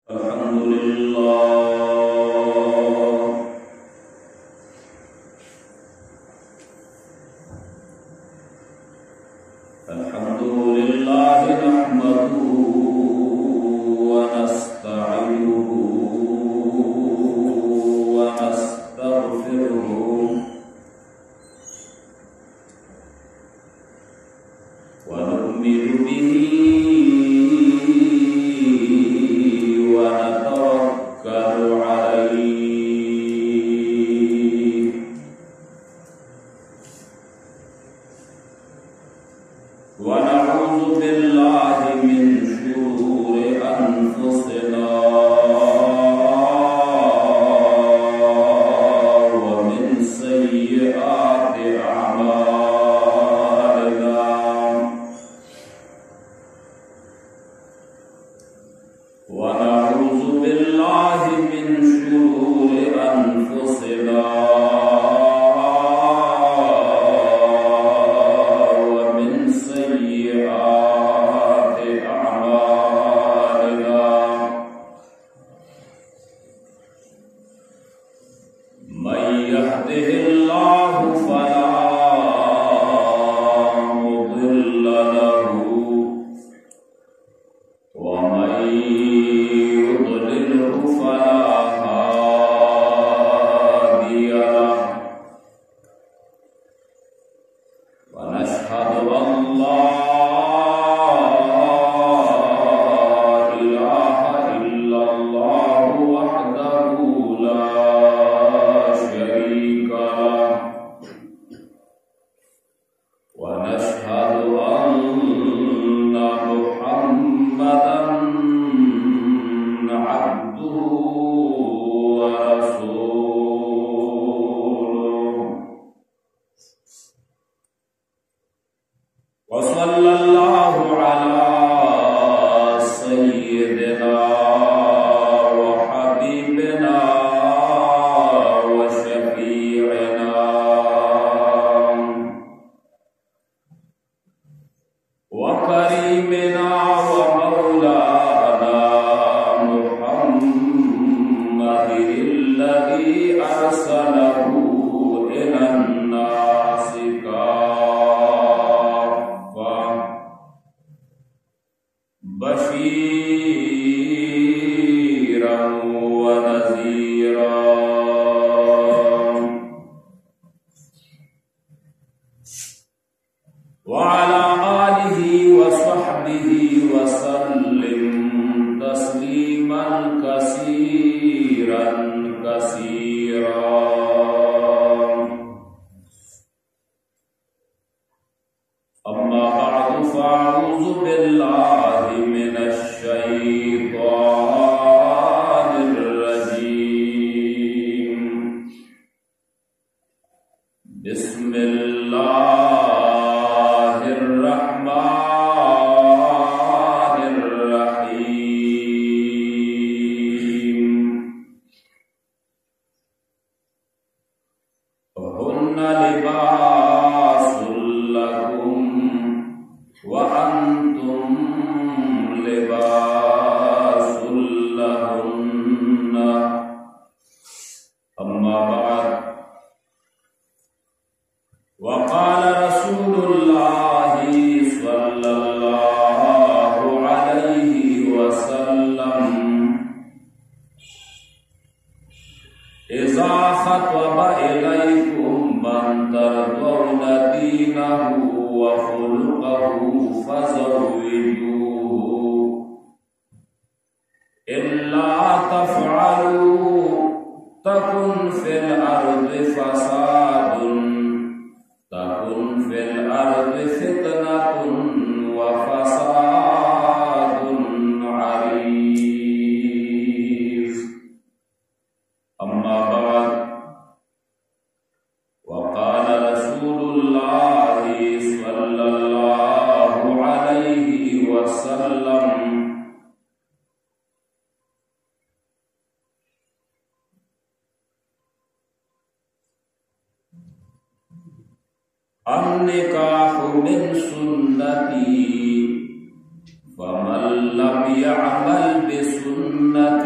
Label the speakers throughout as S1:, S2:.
S1: An-nikahu min sunnati faman lam ya'mal bi sunnati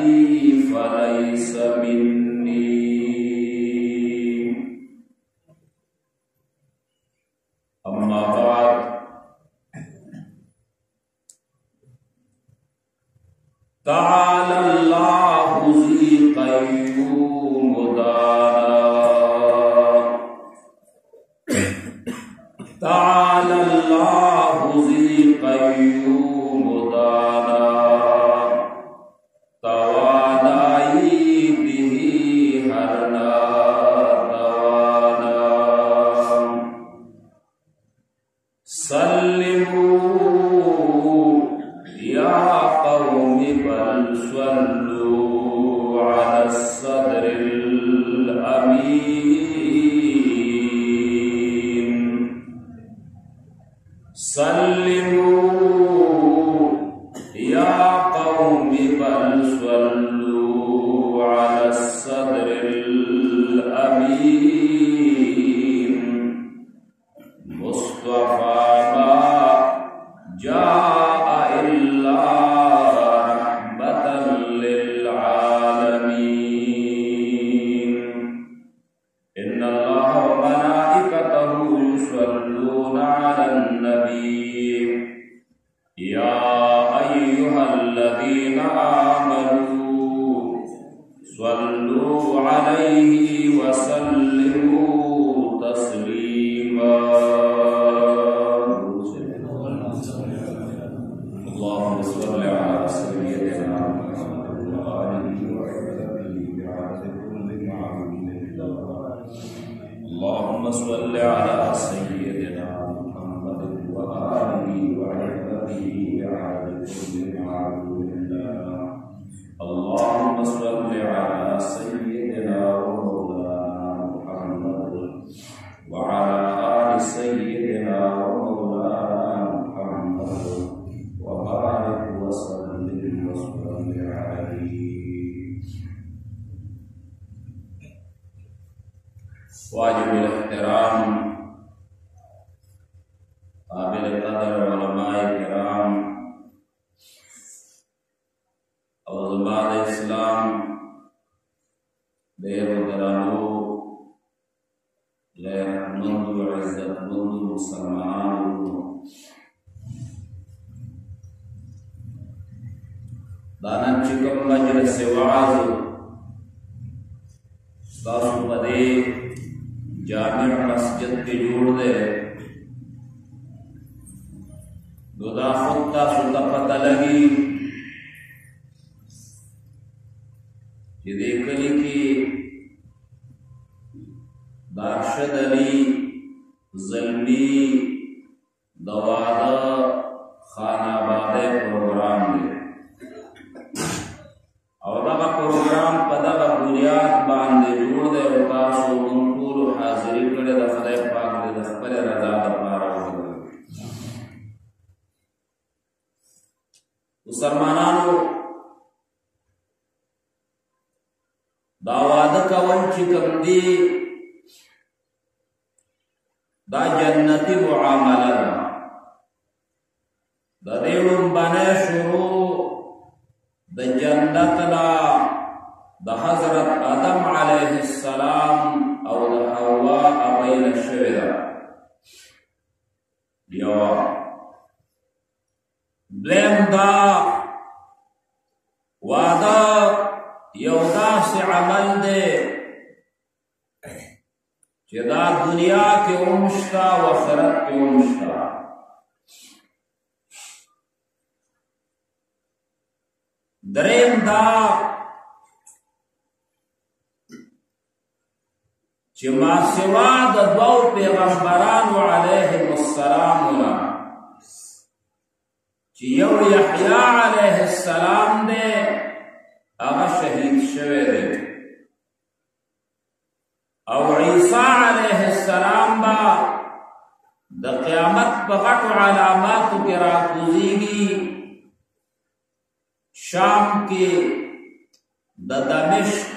S1: فليس مني أما بعد تعالى الله ذي قيوم دانا تعالى الله ذي قيوم دانا توانائی به هرنا دوانا سلموا يا قوم بل صلوا على الصدر الأمين سلموا يا قوم بل صلوا على الصدر الأمين مصطفى ما جاء إلا رحمة للعالمين إن الله وملائكته يصلون على النبي يا أيها الذين آمنوا صلوا عليه وسلموا تسليما اللهم صل على سيدنا محمد وآله وصحبه بعدد كل معلوم الله اللهم صل على سيدنا محمد وآله وصحبه بعدد كل معلوم الله اللهم صل على سيدنا ومولانا محمد وعلى آل سيدنا ومولانا محمد وبارك وسلم وصل عليه واجب الاحترام قابل القدر علماء کرام علماء اسلام دیر درانو لرحمند و عزت مند مسلمانانو دانن چکم مجلس وعظ ستاسو پدے جامع مسجد کے جوڑ دے دا خود تاسو ته پته لګي چې دې کلی کې د ارشد علي زلمي د واده خاناباده پروګرام دی او دغه پروګرام په دغه بنیاد باندې جوړ دی او تاسو موږ ټول حاضري کړې د خدای پاک دې د خپل رضا لپاره مسلمانانو دا واده کول چې کوم دی دا جنتی معامله ده د دې لومبنه شروع د جنت لا د حضرت آدم علیه السلام او د حوا ابین شوی ده یو بلیم دا وادا یو داسې عمل دی چې دا دنیا کې هم شته او آخرت کې هم شته دریم دا چې ما سوا د دوو پیغمبرانو علیهم السلام نه چې یو یحیی علیه السلام دی هغه شهید شوی دی او عیسی علیه السلام با د قیامت په غټو علاماتو کې راکوزیږي شام کې د دمشق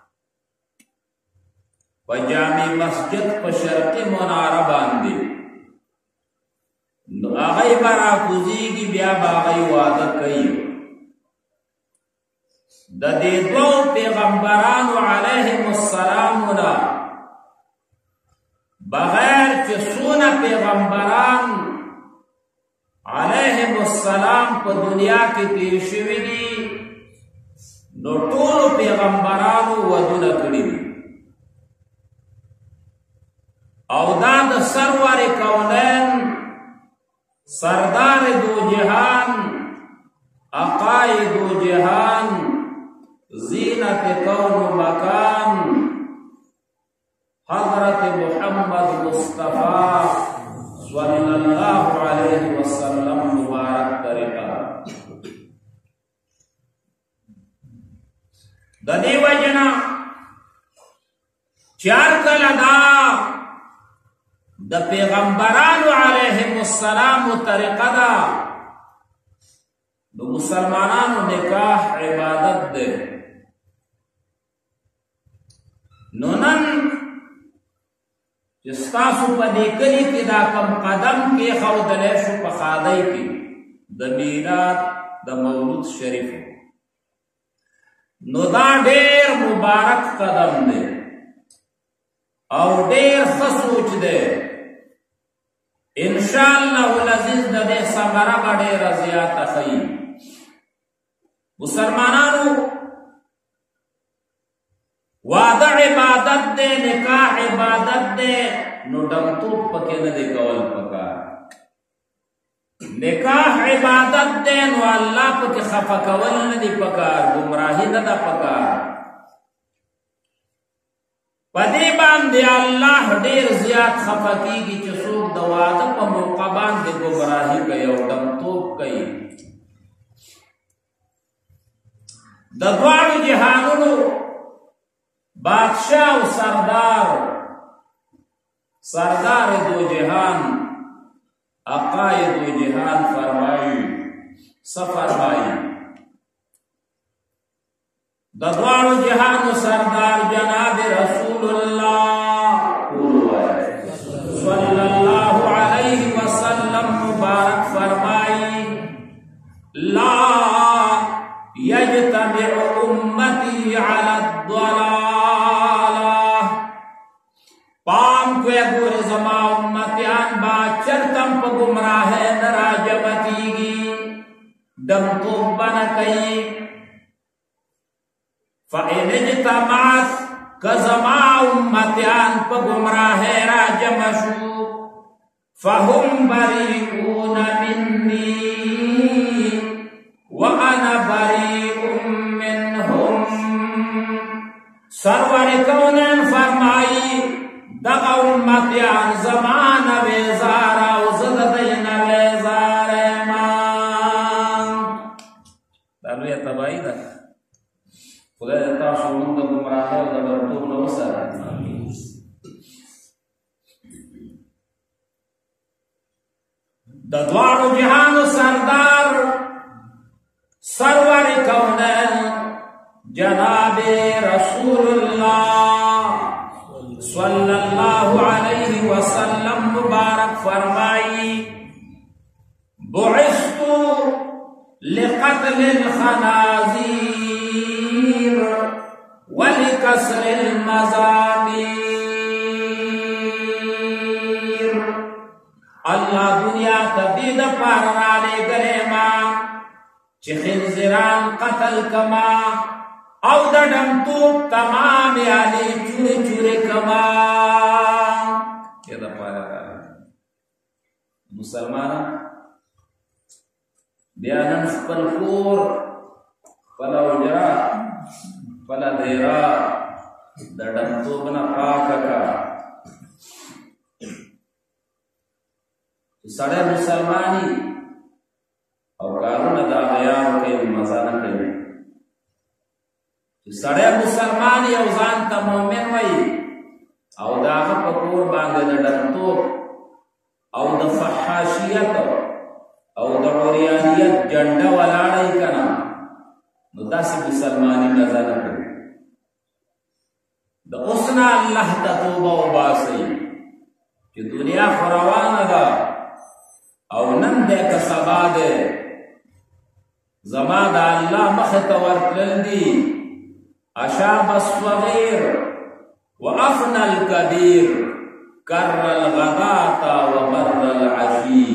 S1: په جامع مسجد په شرقي مناره باندې هغه به راکوزیږي بیا به هغه واده کوي د دې دوو پیغمبرانو علیهم السلام نه بغیر چې څونه پیغمبران علیهم السلام په دنیا کې تیر شوي دي نو ټولو پیغمبرانو ودونه کړي دي او دا د سرور کونین سردار دو جهان عقائد دو جهان زینت کون و مکان حضرت محمد مصطفیٰ صلی اللہ علیہ وسلم مبارک طریقہ د دې وجنا چار کله دا د پیغمبرانو علیهم السلام طریقه دا د مسلمانانو نکاح عبادت ده نو نن چې ستاسو په دې کلي کې دا کم قدم کې ښودلی شو په ښادۍ کې د میلاد د مولود شریف نو دا ډېر مبارک قدم دی او ډېر ښه سوچ دی انشاءالله العزیز د دې ثمره به ډېره زیاته ښیي مسلمانانو واده عبادت دی نکاح عبادت دی نو ډمتوب پکې نه دی کول پکار نکاح عبادت دی نو الله پکې خفه کول نه دی پکار گمراهي نه ده پکار په دې باندې الله ډېر زیات خفه کېږي چې څوک د واده په موقع باندې گمراهي کوي او ډمتوب کوي د دواړو جهانونو بادشاہ و سردار دو جہان عقائد دو جہان فرمائی سفرمائی دوارو جہان و سردار جناب رسول اللہ صلی اللہ علیہ وسلم مبارک فرمائی لا یجتمع امتی علی الضلال پام کو گور زما امتیان با چرتم پا گمراہ نراجمتی گی دم تو بنا کئی فَإِنِ اجْتَمَعَتْ کزما امتیان پا گمراہ راجمشو فَهُمْ بَرِئُونَ مِنِّي وَأَنَا بَرِئٌ مِّنْهُمْ سرور کونین فرمائی دغا امتیان زمان ویزارا و زددین ویزار ایمان دلوی تبایی دا خدای تاسو مونږ د گمراهۍ او د برتوب نه وساتي د دواړو جهانو سردار سرور کونین جناب رسول اللہ صلی اللہ علیہ وسلم مبارک فرمائی بعثت لقتل الخنازیر ولکسر المزامیر اللہ دنیا تبدید پر رالے گلے ماں چی خنزران قتل کما او دا ڈمتوب تمام یعنی چوری چوری کما یہ دا پارا رہا مسلمانا بیانن خپل کور پلا اجرا پلا دیرا دا ڈمتوب نا پاکا کا سڑے مسلمانی او کارونه دا بیان کوي مزانه کوي سړی مسلمان یو ځان ته مؤمن وایي او د هغه په کور باندې د ډمتوب او د فحاشیت او د عریانیت جنډه ولاړی که نه نو داسې مسلماني نظر نه کوي د اوس نه الله ته توبه وباسئ چې دنیا خو روانه ده او نن دی که سبا دی زما د الله مخې ته ورتلل دي اشاب الصغیر وافنى الكبير کر الغداة ومر العشي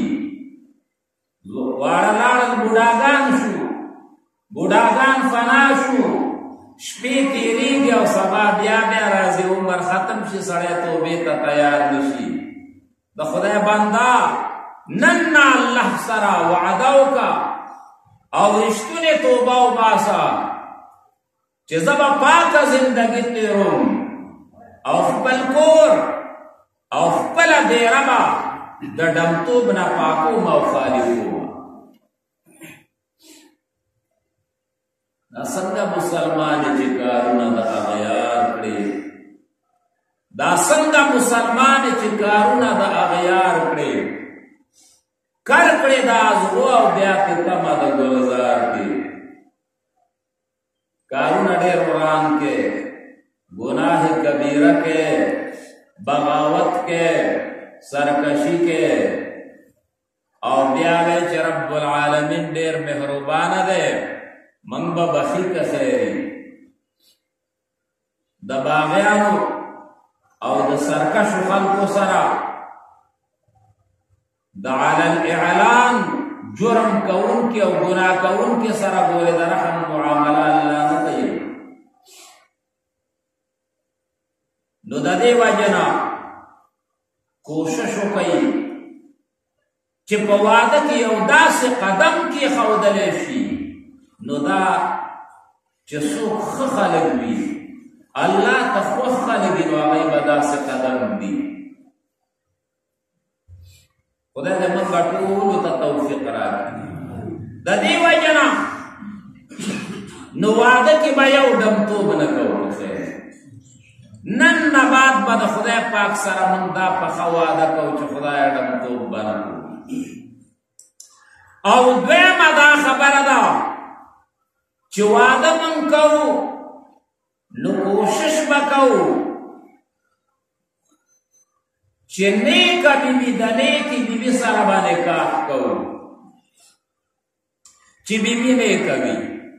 S1: واړه لاړل بوډاګان شو بوډاګان فنا شو شپې تیریږي او سبا بیا بیا راځي عمر ختم شي سړی توبې ته تیار نشي د خدای بنده نن الله سره وعده وکړه او رښتونې توبه وباسه چې زه به پاکه زندګي تېروم او خپل کور او خپله ډېره به د ډمتوب نه پاکوم او خالي کوم دا څنګه مسلمان چې کارونه د اغیار کړي دا څنګه مسلمان چې کارونه د اغیار کړي کر کړي دا ازغو او بیا کې تمه د ګلزار کې کارونه ډېر وران کې گناہ کبیرہ کے بغاوت کے سرکشی کے او بیا وی چې رب العالمین ډېر مهربان دی من به بخي که خیری د باغیانو او د سرکشو خلکو سره د علی الاعلان جرم کوونکي او ګناه کوونکي سره ګورې د رحم معامله الله نه کوي نو د دې وجنه کوشش وکړئ چې په واده کې یو داسې قدم کېښودلی شي نو دا چې څوک ښه خلک وي الله ته خوښ خلک وي نو هغوی به داسې قدم دي خدای دې موږ ټولو ته توفیق راکړي د دې وجنه نو واده کې به یو ډمتوب نه کوو خیر نن نه بعد به د خدای پاک سره موږ دا پخه واده کوو چې خدای ډمتوب به نه کوو او دویمه دا خبره ده چې واده موږ کوو نو کوشش به کوو چې نیکه بیبي د نیکې بیبي سره به نکاح کوو چې بیبي نیکه وي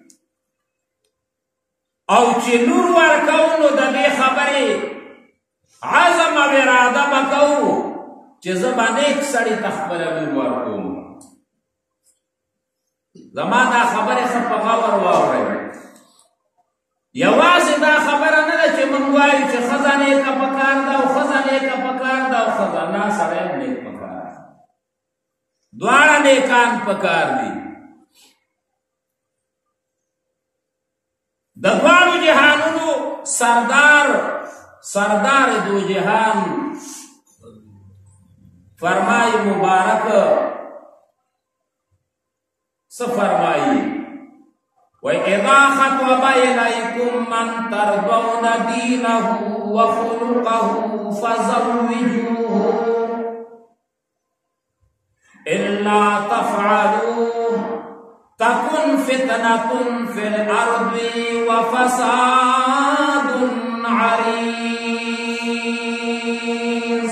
S1: او چې لور ورکوو نو د دې خبرې عزم او اراده به کوو چې زه به نیک سړي ته خپله لور ورکوم زما دا خبرې ښه په غور واورئ یوازې دا خبره نه ده چې موږ وایو چې ښځه نیکه پکار ده او ښځه نیکه پکار ده او ښځه نه سړی هم نیک پکار ده دواړه نیکان پکار دي د دواړو جهانونو سردار دو جهان فرمائی مبارک سفرمائی وَإِذَا خَطَبَ إِلَيْكُمْ مَنْ تَرْضَوْنَ دِينَهُ وَخُلُقَهُ فَزَوِّجُوهُ إِلَّا تَفْعَلُوهُ تَكُنْ فِتْنَةٌ فِي الْأَرْضِ وَفَسَادٌ عَرِيضٌ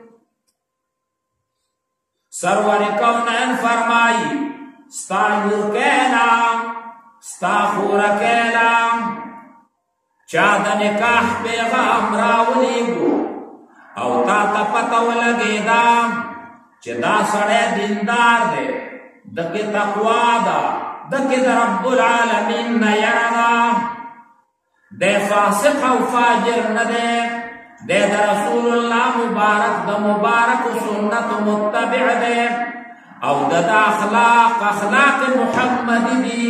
S1: سرور کونین فرمائی ستا لور کہنا ستا خور کہنا چا د نکاح پیغام راولیږو او تا ته پته ولګېده چې دا سړی دیندار دی دکې تقوا ده دکې د رب العالمین نه یره ده دی فاسق او فاجر نه دی دی د رسول الله مبارک د مبارکو سنتو متبع دی او د اخلاق محمدی دی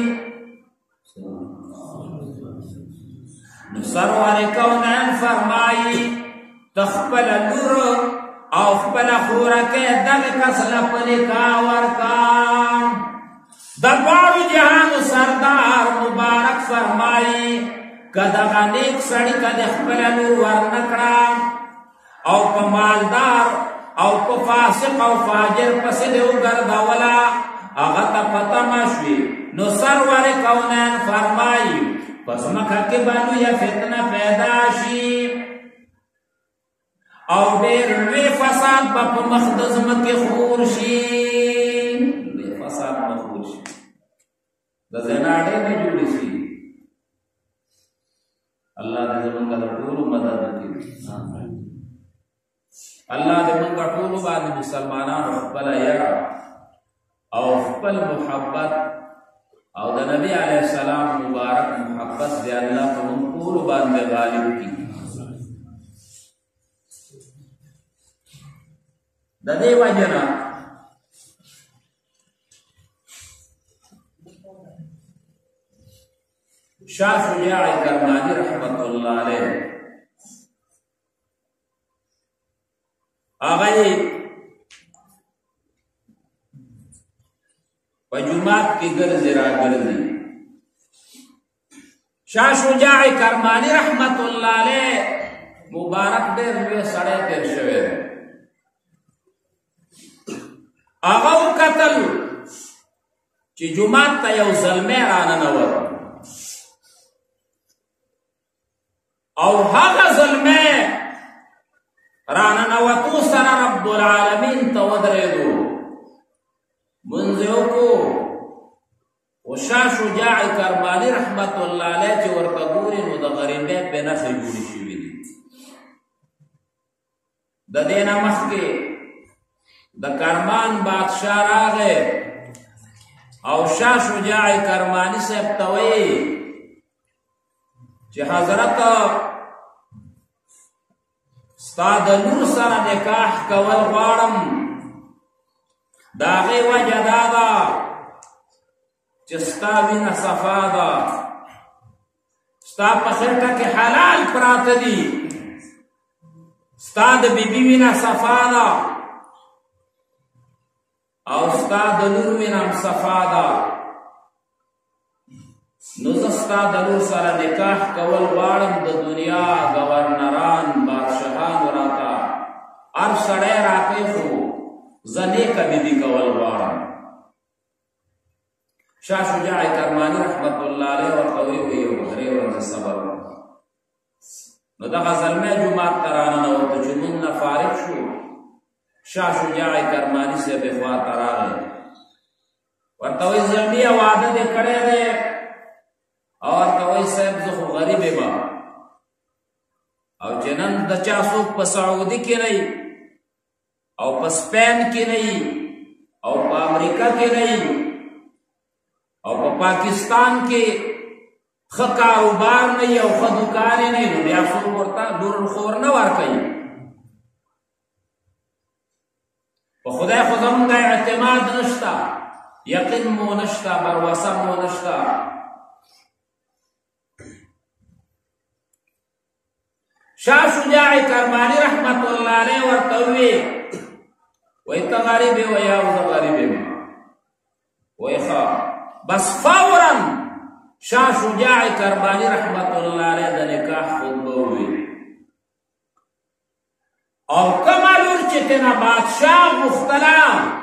S1: سرور کونین فرمائی تخپل لور او خپل خورکه دغه کس په نکاح ورکا د دواړو جهانو سردار مبارک فرمائی که دغه نیک سړي که د خپل لور ورنکړه او په مالدار او په فاسق او فاجر پسې دې وګرځوله هغه ته پته شوي نو سرور کونین فرمائی پس مکه کې به لویه فتنه پیدا شي او ډېر لوی فساد به په مخ د ځمکې خور شي لوی فساد به خور شي د زنا ډېر نه جوړې شي. الله دې زمونږ د ټولو مدد وکړي. الله دې موږ ټولو باندې مسلمانانو خپله یره او خپل محبت او د نبی علیه السلام مبارک محبت دې الله په موږ ټولو باندې غالب کړي. د دې وجه نه شاه شجاع کرمانی رحمت الله علیه هغه په جومات کې ګرځي راګرځي. شاه شجاع کرمانی رحمت الله علیه مبارک ډېر لوی سړی تېر شوی دی. هغه وکتل چې جومات ته یو زلمی راننوت او هغه زلمی راننوتو سره رب العالمین ته ودرېدو، منځ یې وکړو. او شاه شجاع کرمانی رحمت الله علیه چې ورته ګوري نو د غریبۍ پې نښې جوړې شوي دي. د دې نه مخکې د کرمان بادشاه راغی او شاه شجاع کرمانی صاحب ته وایي چې حضرت ستا د لور سره نکاح کول غواړم. د هغې وجه دا ده چې ستا وینه صفا ده، ستا په خېټه کې حلال پراته دي، ستا د بیبي وینه صفا ده او ستا د لور وینه هم صفا ده. نو زه ستا د لور سره نکاح کول غواړم. د دنیا گورنران بادشاهانو راته هر سړی راکوي خو زه نیکه بیبي کول غواړم. شاه شجاع کرمانی رحمت الله علیه ورته ویې یو 3 ورځې صبر وکړه. نو دغه زلمی جومات ته راننوته. چې مونږ نه فارغ شو شاه شجاع کرمانی صاحب خوا ته راغی. ورته وایي زلمیه واده دې کړی دی؟ او ورته وایي صاحب زه خو غریب یم او چې نن د چا څوک په سعودي کې نه او په سپین کې نه او په امریکا کې نه او په پاکستان کې ښه کاروبار نه او ښه دوکان یې نه نو بیا څوک ورته لور خور نه ورکوي. په خدای خو زمونږ اعتماد نشته، یقین مو نشته، بروسه مو نشته. شاه شجاع کرمانی رحمت الله علیه ورته وایي ته غریب یې؟ وایي او زه غریب یم. وایي ښه بس فورا شاه شجاع کرمانی رحمت الله علیه د نکاح خطبه وویل او کومه لور چې تېنه بادشاه غوښتله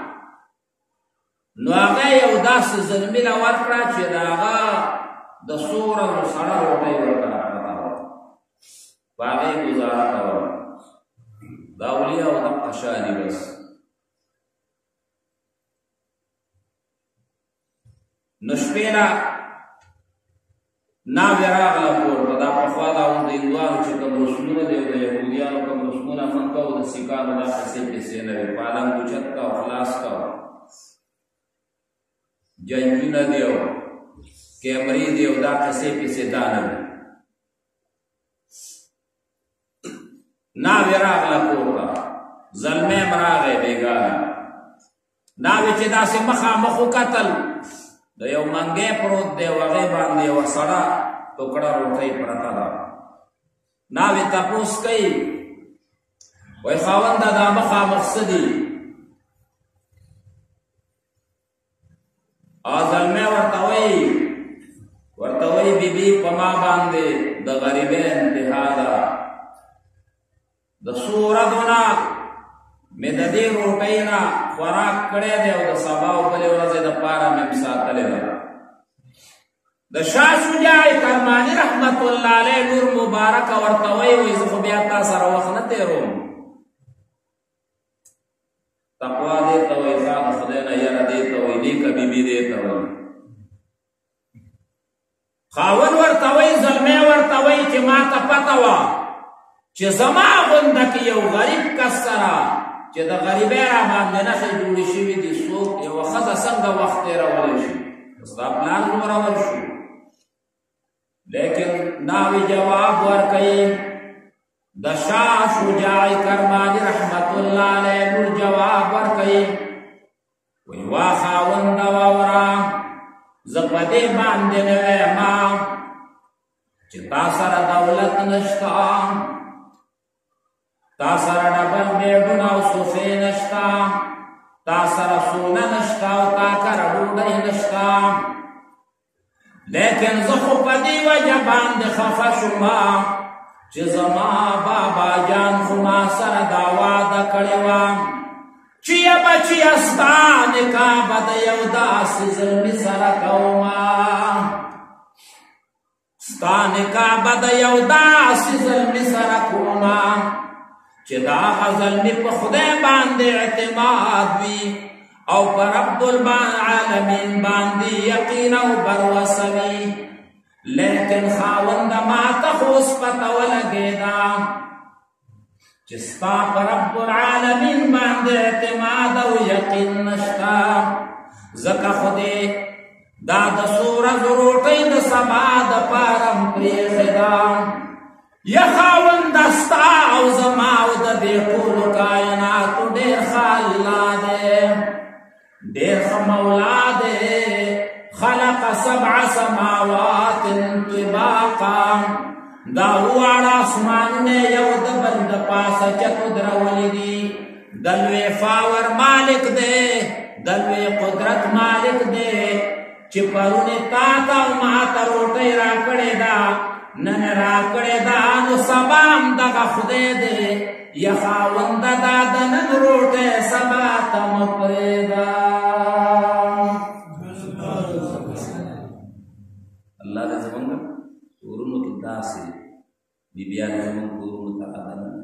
S1: نو هغه یو داسې زلمي له ورکړه چې د هغه د څو ورځو سړه روټۍ ورته راپرته وه، په هغه یې ګزاره کوله. د اولیاو دغه شان دي. بس نو شپې نه ناوې راغله کور ته. دا پخوا دا د هندوانو چې کوم رسمونه دي او د یهودیانو کوم رسمونه موږ کوو د سیکانو دا پیسې پیسې نه وي. پالنګ اوچت کا او خلاص کا، جنجونه دي او کیمرې دي او دا پیسې پیسې دا نه وي. ناوې راغله کور ته، زلمی هم راغی بېګانه. ناوې چې داسې مخامخ وکتل د یو منګی پروت دی او هغې باندې یوه سړه ټوکړه روټۍ پرته ده. ناوې تپوس کوي وایي خاونده دا مخامخ څه دي؟ او زلمی ورته وایي بیبي په ما باندې د غریبۍ انتها ده. د څو ورځو نه مې د دې روټۍ نه خوراک کړی دی او د سبا او بلې ورځې دپاره مې ساتلې ده. د شاه شجاع کرمانی رحمت الله علیه لور مبارکه ورته وایي زه خو بیا تا سره وخت نه تېروم. تقوا دې ته وایي، ښه د خدای نه یره دې ته وایي، نیکه بیبي دې ته وایي. خاون ورته وایي زلمی ورته وایي چې ما ته پته وه چې زما غونده کې یو غریب کس سره چې د غریبۍ را باندې نښې جوړې شوي دي څوک یوه ښځه څنګه وخت تېرولی شي ستا پلار زورور شو لیکن ناوی جواب ورکوي د شاه شجاع کرماني رحمت الله علیه نور جواب ورکوي وایي وا خاونده واوره زه په دې باندې نوی ما چې تا سره دولت نشته تا سره ډبل میډونه او صوفې نشته تا سره سونه نشته او تا کره ډوډۍ نشته لیکن زه خو په دې وجه باندې خفه شومه چې زما بابا جان خو ما سره دا واده کړې وه چې یا بچیه ستا نکاح به د یو داسې زلمي سره کومه ستا نکاح به د یو داسې زلمي سره کومه چې دا هغه زلمي په خدای باندې اعتماد وي او په رب العالمین باندې یقین او بروسه وي لیکن خاونده ما ته خو اوس پته ولګېده چې ستا په رب العالمین باندې اعتماد او یقین نشته ځکه خو دې دا د څو ورځو روټۍ د سبا دپاره م پرېښې ده یا خاونده ستا او زما او د دې ټولو کایناتو ډېر ښه الله دی ډېر ښه مولا دی خلق 7 سماوات طباقا دا واړه اسمانونه یو د بل د پاسه چتو درولي دي د لوی فاور مالک دی د لوی قدرت مالک دی چې پرونې تا ته او ما ته روټۍ راکړې ده نن راکړې ده نو سبا هم دغه خدای دی یا خاونده دا د نن روټۍ سبا ته مه پرېږده الله دې زمونږ کورونو کې داسې بیبیانې زمونږ کورونو ته راغلي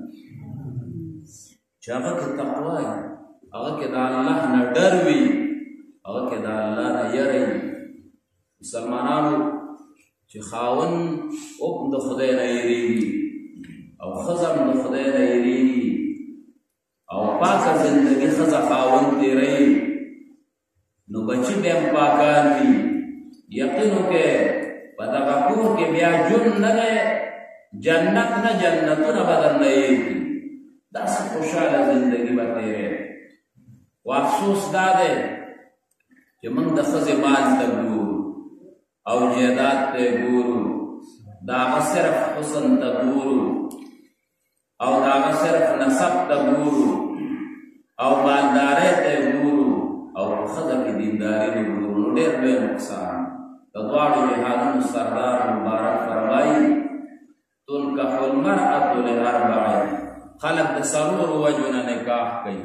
S1: چې هغه کې تقوا وي هغه کې د الله نه ډر وي هغه کې د الله نه یره وي مسلمانانو چې خاون هم د خدای نه یریږي او ښځه هم د خدای نه یریږي او پاکه زندګي ښځه خاون تېروي نو بچي بیا هم پاکان وي یقین وکړئ په دغه کور کې بیا ژوند نه دی جنت نه جنتونه به درنه یېږي داسې خوشحاله زندګي به تېروې خو افسوس دا دی چې موږ د ښځې مال ته ګورو او جیدات ته ګورو د هغه صرف حسن ته ګورو او د هغه صرف نسب ته ګورو او مالدارۍ ته ګورو او په ښځه کې دینداري نه ګورو نو ډېر لوی نقصان د دواړو جهادونو سردار مبارک فرمایي تنکح المرأة لأربع خلق د څلورو وجو نه نکاح کوي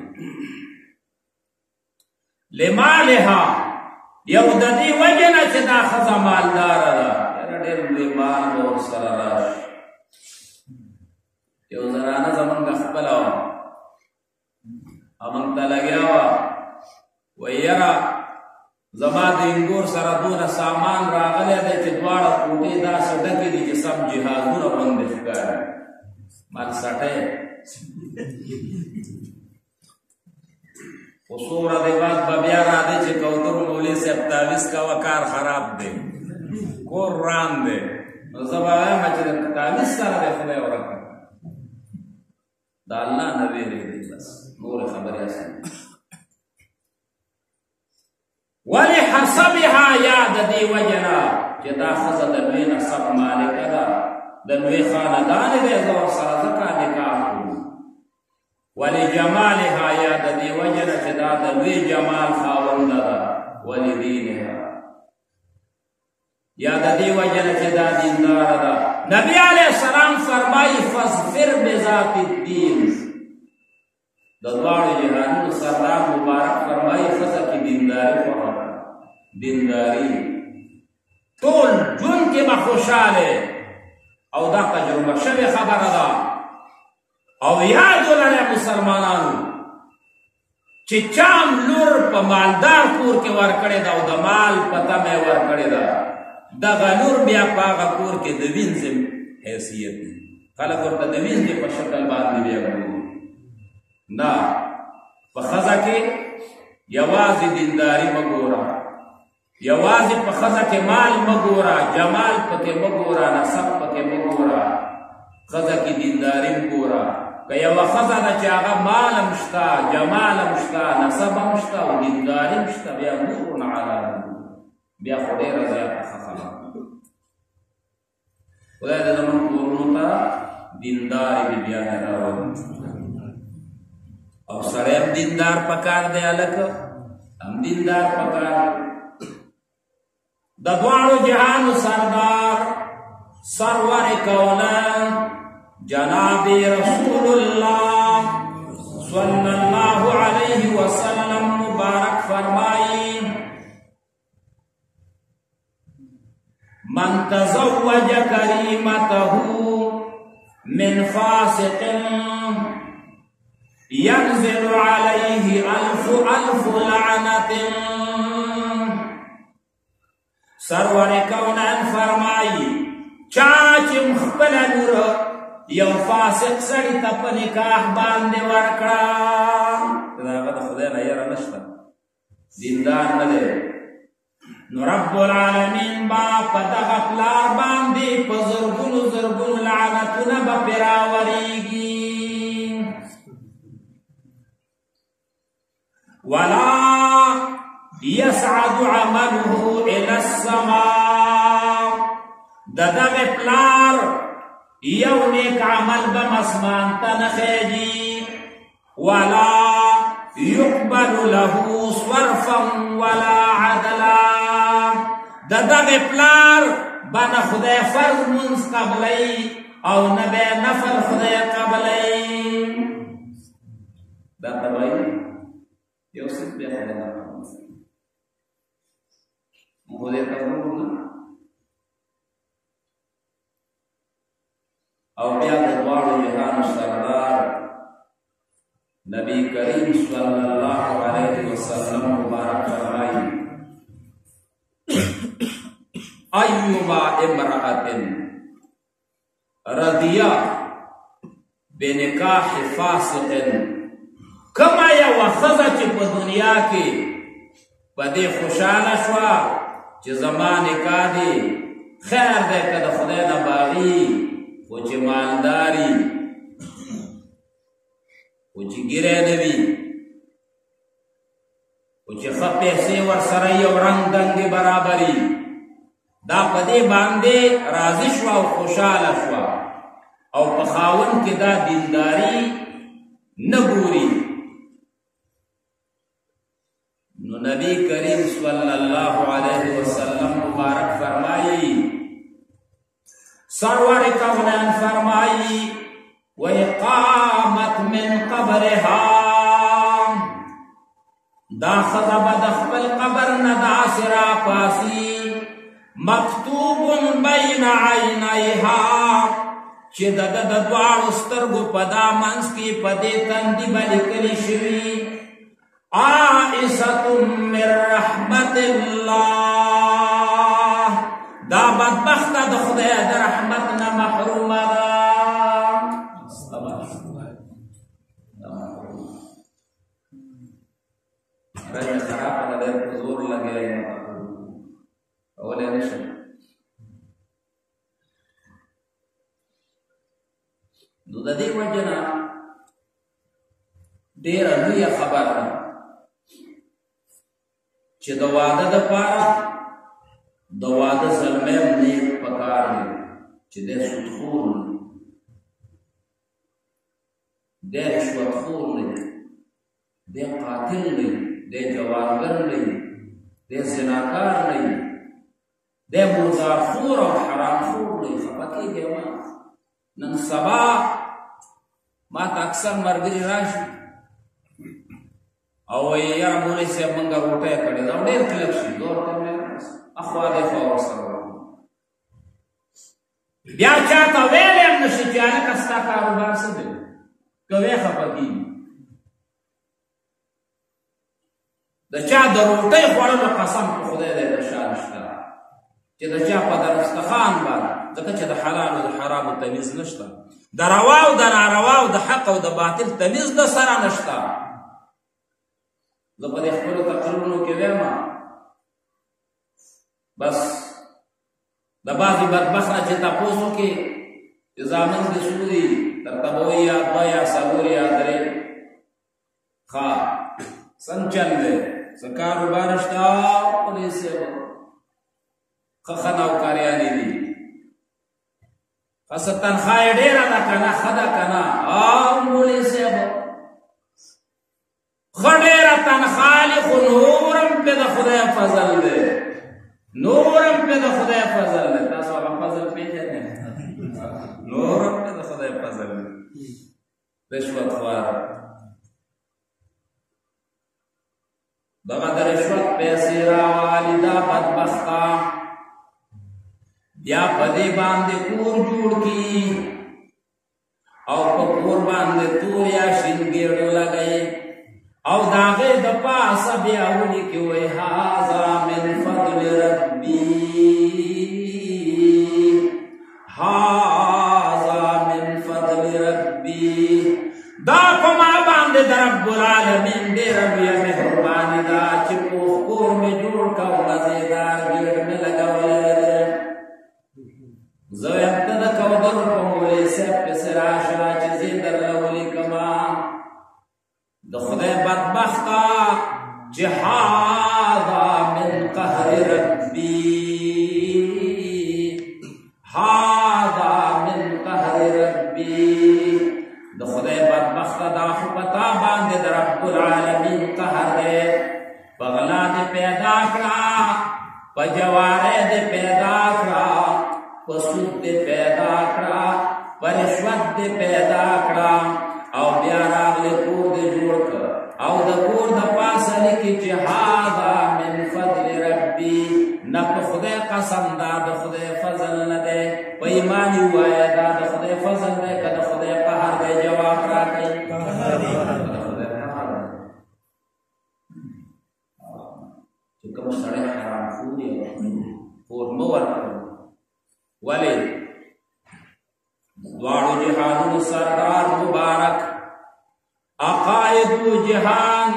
S1: لمالها یو د دې وجې نه چې دا ښځه مالداره ده یاره ډېر لوی مال به ورسره راشي یو زنانه زمونږ خپله وه همونږ ته لګیا وه وایي یاره زما د انګور سره دونه سامان راغلی دی چې دواړه کوټې داسې ډکې دي چې سم جهازونه غوندې ښکاري مال سټی خو څو ورځې بعد به بیا راځي چې کوترو مولوي صاحب تعویض کوه کار خراب دی کور وران دی نو زه به وایم چې د تعویض سره دی خدای ورکړه د الله نه ویرېږئ بس نورې خبرې اسانه ولحسبها یا د دې وجه نه چې دا ښځه د لوی نسب مالکه ده د لوی خاندان دی زه ورسره ځکه نکاح کوم ولجمالها یا د دې وجه نه چې دا د لوی جمال خاونده ده ولدینها یا د دې وجه نه چې دا دینداره ده نبی علیه السلام فرمایي فاظفر بذات الدین د دواړو جهانونو سردار مبارک فرمایي ښځه کې دینداري خوښه ده دینداري ټول ژوند کې به خوشحاله او دا تجربه شوې خبره ده او یاد ولرئ مسلمانانو چې چام لور په مالدار کور کې ورکړې ده او د مال په تمه ورکړې ده دغه لور بیا په هغه کور کې د وینځې حیثیت دی خلک ورته د وینځې په شکل باندې بیا ګوري نه په ښځه کې یوازې دینداري مه ګوره یوازې په ښځه کې مال مه ګوره جمال پکې مه ګوره نسب پکې مه ګوره ښځه کې دینداري م ګوره که یوه ښځه ده چې هغه مال هم شته جمال هم شته نسب هم شته او دینداري هم شته بیا نور علی بیا خو ډېره زیاته ښه خبره خدای دې زموږ کورونو ته دیندارې بیبیانې راولي او سړی هم دیندار پکار دی هلکه هم دیندار پکار د دواړو جهانو سردار سرور کونین جناب رسول الله صلی اللہ علیہ وسلم مبارک فرمائی من تزوج کریمته من فاسق ينزل عليه ألف لعنة سرور کونین فرمائی چاچ مخبل نور یو فاسق سړی ته په نکاح باندې ورکړه د هغه د خدای نه یره نشته دیندار نه دی نو رب العالمین با په دغه پلار باندې په زرګونو زرګونو لعنتونه به پرې راورېږي ولا يسعد عمله الى السماء د دغه پلار یو نیک عمل به مسمان ته نه خیږي ولا يقبل له صرفا ولا عدلا د دغه پلار به نه خدای فرض منځ قبلی او نه به نفل خدای قبلی دا ته وایي یو څه بیا خدای نه خدای ته او بیا د دواړو جهانو سردار نبی کریم صلی الله علیه وسلم مبارک فرمایي ایما امرأة رضیہ بنکاح فاسق کما یوه ښځه چې په دنیا کې په دې خوشحاله شوه چې زما نکاح دی خیر دی که د خدای نه باغي خو چې مالداري خو چې ګیری نه وي خو چې ښه پیسې ورسره یو رنګ دنګې برابري دا په دې باندې راضي شوه او خوشحاله شوه او په خاوند کې دا دینداري نه ګوري نو نبی کریم صلی الله علیه وسلم مبارک فرمایي سرور کونین فرمائی وَإِقَامَتْ مِنْ قَبْرِهَا دا خضب دخبل قبر ندا سرا پاسی مکتوب بین عینیها چی دا دوار استرگو پدا منس کی پدی تندی بلکلی شوی آئیست من رحمت اللہ دا بدبخت د خدای د رحمت نه محرومه ده رجل خراب ده ډېر په زور لګیا یم اولی نشم نو د دې وجه نه ډېره لویه خبره ده چې د واده دپاره د واده زلمی هم نیک پکار دی چې دی سودخور نه دی رشوتخور نه دی قاتل نه دی جوارگر نه دی زناکار نه دی مردارخور او حرامخور نه خفه کېږي ما نن سبا ما ته اکثر ملګري راشي او وایي یاره مولوي صاحب موږ روټۍ کړې ده او ډېر کلک شي زه ورته اخوا دې خوا ورسره بیا چاته ویلی هم نشي چې هلکه ستا کاروبار څه دی که وی خفه کېږي د چا د روټۍ خوړلو قسم په خدای دی د شا نشته چې چې د چا په دسترخوان باندې، ځکه چې د حلال او د حرامو تمیز نشته، د روا او د ناروا او د حق او د باطل تمیز د سره نشته. زه په دې خپلو تقریرونو کې وایم بس د بعضې بدبخت نه چې تپوس وکړي چې زامن دې څو دي، درته به وایي یا دوه یا څلور یا درې. ښه څنګه چل دی؟ څه کاروبار شته؟ مولوي صاحب ښه ښه نوکریانې دي، ښه څه تنخوا یې ډېره ده که نه؟ ښه ده که نه؟ مولوي صاحب ښه ډېره تنخوا لي، خو نور هم پرې د خدای فضل دی، نور هم پرې د خدای فضل دی. تاسو هغه فضل پېژنئ؟ نور هم پرې د خدای فضل دی. رشوت خوار دغه د رشوت پیسې راوالي دا بدبخته، بیا په دې باندې کور جوړ کړي او په کور باندې تور یا شین ګېډو لګوي او د هغې د پاسه بیا ولیکي وایي هذا من فضل ربي، هذا من فضل ربي، دا په ما باندې د رب العالمین ډېره لویه مهرباني ده چې پوخ کور مې جوړ کړ او مزېدار ګېډ مې لګولی دی. زه وایم ته د کودرو په مولوي صاحب پسې راشه چې زه یې درله ولیکمه. د خدای بدبخته چې هذا من قهر ربي، هذا من قهر ربي، د خدای بدبخته دا خو په تا باندې د رب العالمین قهر دی. په غلا دې پیدا کړه، په جوارۍ دې پیدا کړه، په سود دې پیدا کړه، په رشوت دې پیدا کړه او بیا راغلی کور دې جوړ کړه او د کور د پاسه لیکي چې هذا من فضل ربي. نه په خدای قسم دا د خدای فضل نه دی، په ایمان یې ووایه دا د خدای فضل دی که د خدای قهر دی؟ جواب راکړئ. چې کوم سړی حرام خوري کور مه ورکوي. ولې؟ دواړو جهانونو سردار مبارک عقاید جهان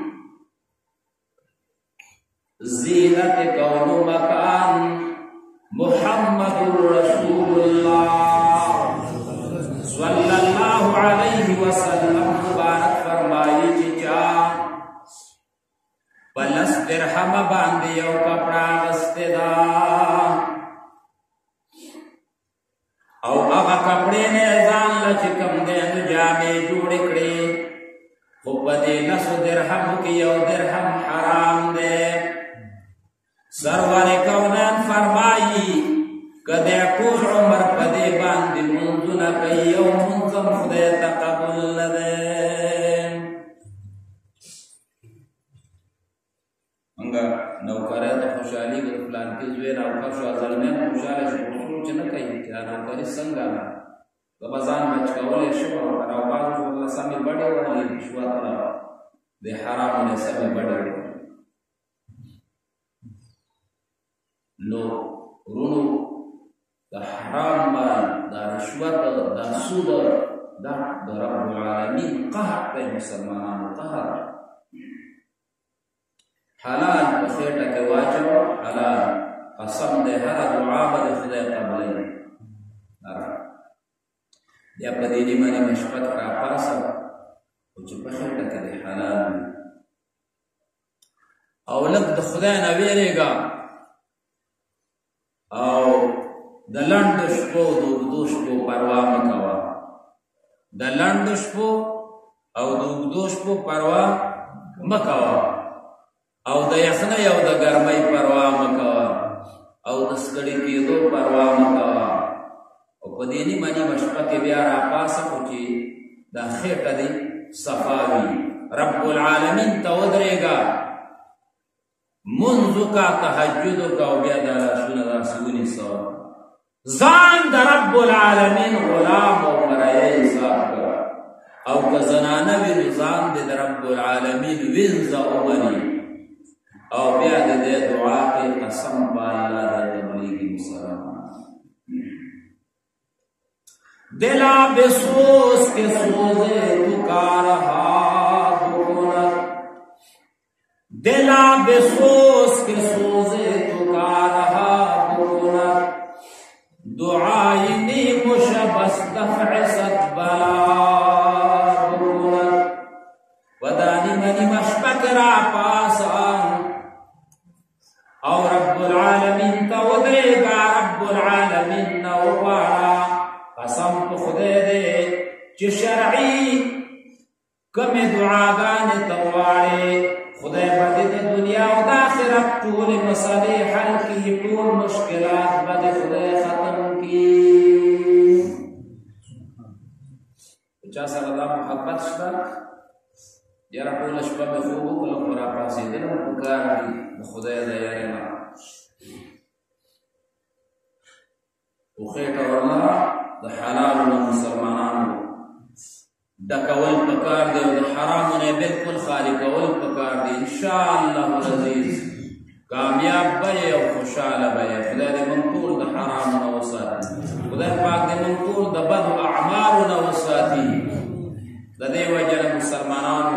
S1: زینت کون و مکان محمد رسول اللہ صلی اللہ علیہ وسلم مبارک فرمائی چې چا پلس درهم باندې یو کپڑا اغوستی دا او هغه کپړې نه ځان له چې کوم دی نو جامې جوړې کړې، خو په دې لسو درهمو کې یو درهم حرام دی. سرور کونین فرمایي که دی ټول عمر په دې باندې لمونځونه کوي، یو لمونځ هم خدای ته قبول نه دی. موږ نوکری ته خوشحالي د فلانکي زوی نوکر شو، زلمی هم خوشحاله شو، خو څوک چې نه کوي چې دا نوکري څنګه ده، زه به ځان بچ کولی شم او که راوباسو شو به سمې بډې وهلې رشوت نه د حرامو نه سمې بډې وهلې. نو ورونو د حرام باندې دا رشوت دا سود دا د رب العالمین قهر دی، مسلمانانو قهر. حلال په خېټه کې واچوه، حلال قسم دی هره دعا به د خدای قبلوي. بیا په دې نیمه نیمه شپه کې راپاڅه او چې په خېټه کې دی حلال وي او لږ د خدای نه ویرېږه او د لنډو شپو د اوږدو شپو پروا مه کوه. د لنډو شپو او د اوږدو شپو پروا مه کوه او د یخنۍ او د ګرمۍ پروا مه کوه او د ستړي کېدو پروا مه کوه او په دې نیمه نیمه شپه کې بیا راپاڅه خو چې دا خېټه دې صفا وي. رب العالمین ته ودرېږه، منځ وکړه، تهجد وکړه او بیا دا لاسونه داسې ونیسه، ځان د رب العالمین غلام او مریی حساب کړه او که زنانه وي نو ځان دې د رب العالمین وینځه ومني او بیا دې دعا کې قسم په الله د تبلیغ مسلمان دلا بسوس کے سوزے تکا رہا بکنت دلا بسوس کے سوزے تکا رہا بکنت دعائنی مشبس دفع ست بلا بکنت ودانی منی مشبک را پاسان او رب العالمین تودے گا رب العالمین نوارا قسم تو خدے دے چی شرعی کم دعاگان تواڑے خدے بدد دنیا و داخرت طول مسئلے حل کی طول مشکلات بد خدے ختم کی چا سردا محبت شتا یرا طول شپا میں خوبو کلو قرآ پاسی دن پکار دی خدے دے یارنا وخیٹ اللہ د حلالو مسلمانانو ډکول پکار دی او د حرامو نه بالکل خالی کول پکار دی انشاءالله العزیز کامیاب به او خوشحاله به خدای دې موږ ټول د حرامو نه وساتي خدای پاک دې موږ ټول د بدو اعمالو نه وساتي د دې وجه مسلمانانو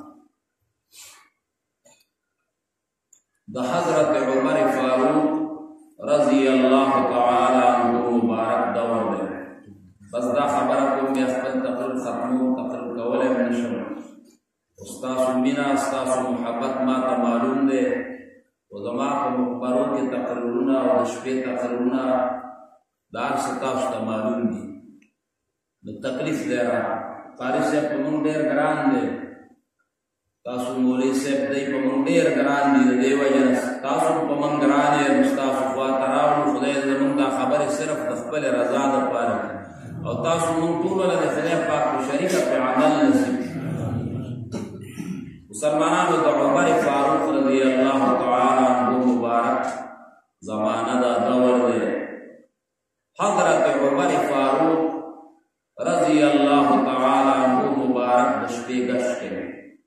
S1: د حضرت عمر فاروق رضی الله تعالی عنہ مبارک دور دی بس دا خبره کوم بیا خپل تقریر ختمو تقریر کولی م نشم ستاسو مینه ستاسو محبت ما ته معلوم دی خو زما په مخبرو کې تقریرونه او د شپې تقریرونه دا هر څه تاسو ته معلوم دي نو تکلیف دی را قاري صاحب په موږ ډېر ګران دی تاسو مولوي صاحب دی په موږ ډېر ګران دي د دې وجه نه تاسو په موږ ګران یې ستاسو خواته راوړو خدای زموږ دا خبرې صرف د خپل رضا دپاره او تاسو مونږ ټول له خدای پاک په شریکه په عمل نصیب مسلمانانو د عمر فاروق رضی الله تعالی عنہ مبارک زمانہ دا دور دی حضرت عمر فاروق رضی الله تعالی عنہ مبارک د شپې گشت کوي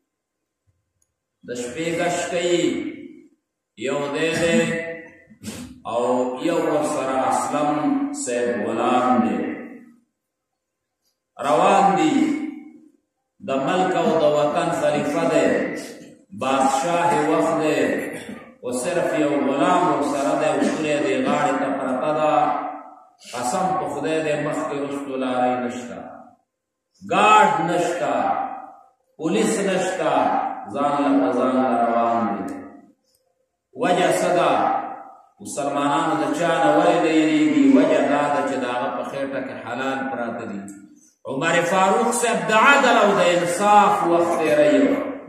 S1: د شپې گشت کوي یو دی او یو ورسره اسلم صاحب غلام دی روان دی د ملک او د وطن خلیفہ دی بادشاہ وخت دی و صرف یو غلام ورسره دی وسورې دی غاړې ته پرته ده قسم په خدای دی مخکې رستو لارۍ نشته ګارډ نشته پولیس نشته ځان له په ځان روان دی وجه څه ده مسلمانانو د چا نه ولې نه یېرېږي وجه دا ده چې د هغه په خېټه کې حلال پراته دي عمر فاروق صاحب د عدل او د انصاف وخت تېروي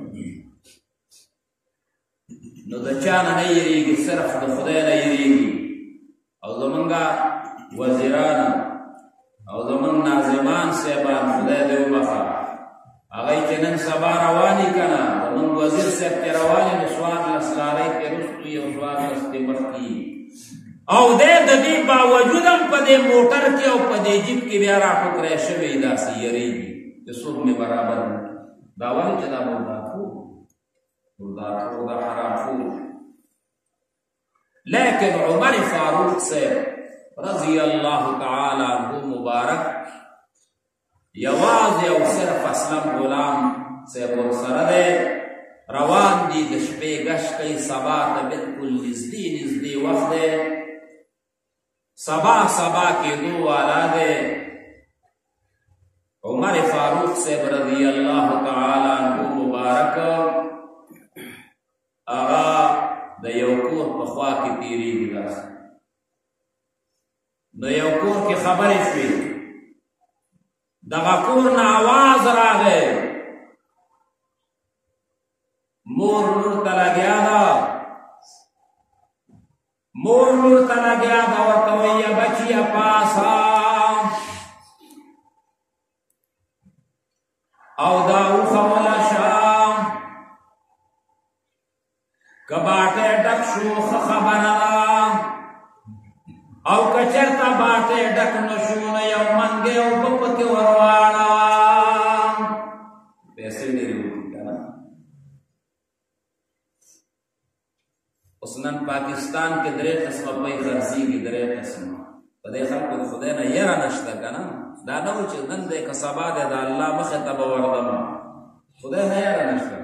S1: نو د چا نه یېرېږي صرف د خدای نه یېرېږي او زمونږ وزیران او زمونږ ناظمان صاحبان خدای دې وبخه هغوی چې نن سبا رواني که نه زمونږ وزیر صاحب چې رواني نو څوارلس لارۍ کې رستو یو څوارلس کې مخکې او دې د دې باوجود هم په دې موټر کې او په دې جیپ کې بیا راټوکری شوی داسې یېرېږي چې څوک مې برابر نه دا ولې چې دا مردارخور دا حرامخور لیکن عمر فاروق صاحب رضی الله تعالی عنہ مبارک یوازې او صرف اسلم غلام صاحب ورسره دی روان دي د شپې گشت کوي سبا ته بالکل نږدې نږدې وخت دی سبا کېدو والا دی عمر فاروق صاحب رضی الله تعالی عنہ مبارک هغه د یو کور په خوا کې تېرېږي داسې د یو کور کې خبرې شوې دغه کور نه آواز راغی مور لور ته لګیا ده مور لور ته لګیا ده ورته وایي بچیه پاسه او دا وښوله شه که باټی ډک شو ښه خبره ده او که چېرته باټی ډک نه شو نو یو منګی اوبه پکې ورواړه پیسې ډېرې وکړي که نه نن پاکستان کې درې قسمه پۍ خرڅېږي، درې قسمه. په دې خلکو د خدای نه یره نشته که نه؟ دا نه و چې نن دی که سبا دی د الله مخې ته به وردمه، خدای نه یره نشته.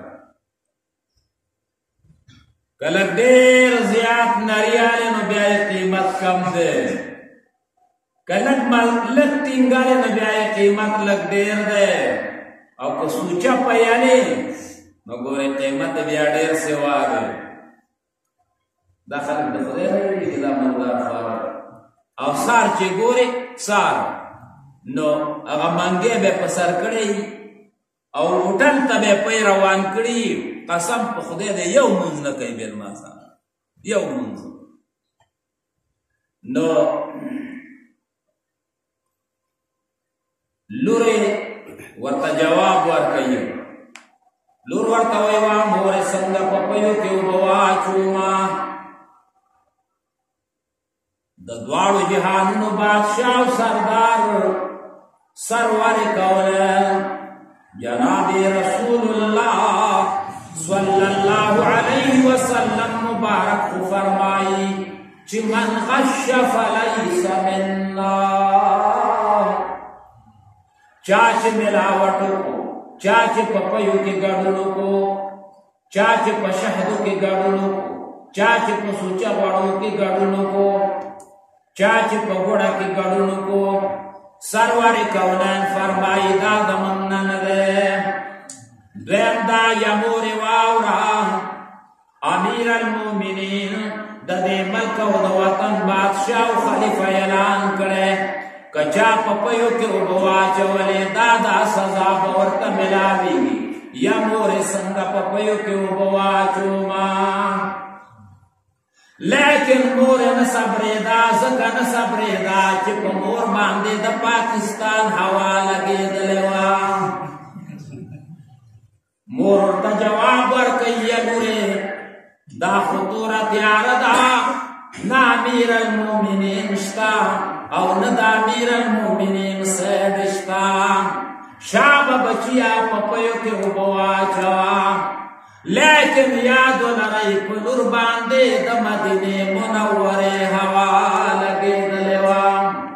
S1: که لږ ډېر زیات نریالې نو بیا یې قیمت کم دی، که لږ ټینګالې نو بیا یې قیمت لږ ډېر دی، او که سوچه پیالې نو ګورې قیمت بیا ډېر سوا دی. دا خلک د خدای نه یېرېږي، دا مردار خواره. او سار چې ګورې سار نو هغه منګی به یې په سر کړی او هوټل ته به یې پی روان کړي، قسم په خدای دی یو مونځ نه کوي بېلمانځه، یو مونځ. نو لورې ورته جواب ورکوي، لور ورته وایي وا مورې څنګه په پیو کې اوبه واچومه. د دواړو جهانونو بادشاه او سردار سرور کوله جناب رسول الله صلی الله علیه وسلم مبارک خو فرمایي چې من غش فلیس منا. چا چې ملاوټ وکړو، چا چې په پیو کې ګډون وکړو، چا چې په شهدو کې ګډون وکړو، چا چې په سوچه غوړو کې ګډون وکړو، چا چې په ګوړه کې ګډون وکړو، سرور کونین فرمایي دا د من نه دی. دویم دا یا مورې واوره امیر المؤمنین د دې ملک او د وطن بادشاه او خلیفه اعلان کړی که چا په پیو کې اوبه واچولې دا دا سزا به ورته ملاویږي. یا مورې څنګه په پیو کې اوبه واچومه. لیکن مور نه صبرېدا، ځکه نه صبرېدا چې په مور باندې د پاکستان هوا لګېدلې وه. مور ورته جواب ورکوي یا لورې دا خو توره تیاره ده، نه امیر المؤمنین شته او نه د امیر المؤمنین سید شته. شابه بچیا په پیو کې اوبه واچوه، لیکن یاد ولرئ په لور باندې د مدینې منورې هوا لګېدلې وه.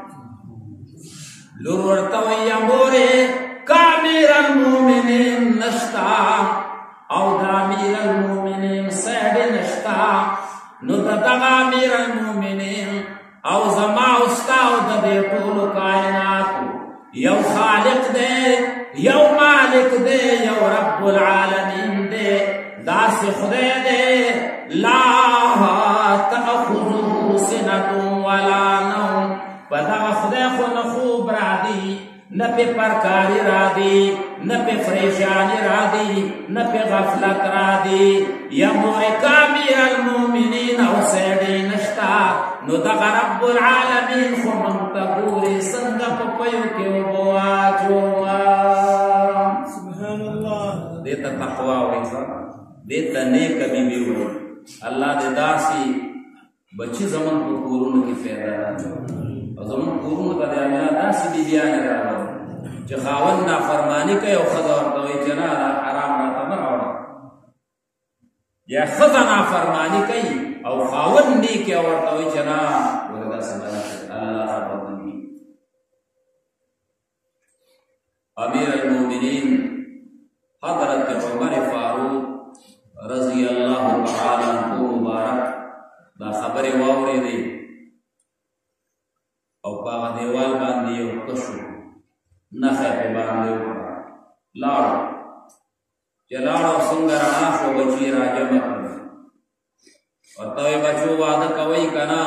S1: لور ورته وایي مورې که امیر المؤمنین نشته او د امیر المؤمنین سید نشته نو د دغه امیر المؤمنین او زما او ستا او د دې ټولو کائناتو یو خالق دی، یو مالک دی، یو رب العالمین دی، داسې خدای دی لا تأخذه سنة ولا نوم. په دغه خدای خو نه خوب راځي، نه پې پرکاري راځي، نه پې پریشاني راځي، نه پې غفلت راځي. یا مورې که امیر المؤمنین او سیډې نشته نو دغه رب العالمین خو موږ ته ګورې څنګه په پیو کې اوبه واچومه. سبحان الله. دې ته تقوا وایي، دې ته نیکه بیبي وایي. الله دې داسې بچي زموږ په کورونو کې پیدا کړي او زموږ کورونو ته دې الله داسې بیبیانې راوړي چې خاوند نافرماني کوي او ښځه ورته وایي چې نه دا حرام راته مه راوړه، یا ښځه نافرماني کوي او خاوند نیکي او ورته وایي چې نه ولې داسې منع کړي. الله خبر دی. امیر المؤمنین حضرت عمر فاروق رضی اللہ تعالی عنہ مبارک دا خبرې واورېدې او په هغه دیوال باندې یو کشو نښه پې باندې وکړه. لاړو چې لاړو څنګه رڼا شو بچي راجمع کړل، ورته وایي بچو واده کوئ که نه؟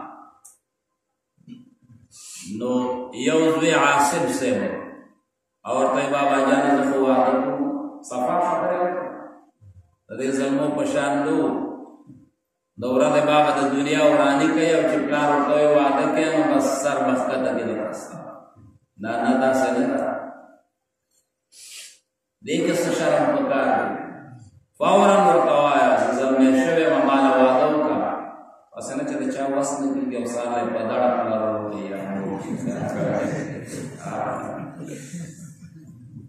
S1: نو یو زوی عاصم صاحب او ورته وایي بابا جانې زه خو واده کوم. صفا خبرې وکړه د دې زلمو په شان دو د ورځې بابا د دنیا وراني کوي او چې پلار ورته وایي واده کوې نو بس سر مخکته کې د پسته نه نه داسې نه ده. دې کې څه شرم پکار دی؟ فورا ورته وایه چې زلمی شوی یم ماله واده وکړه، هسې نه چې د چا وس نه کېږي او سهار یې په دړه پله راوړي.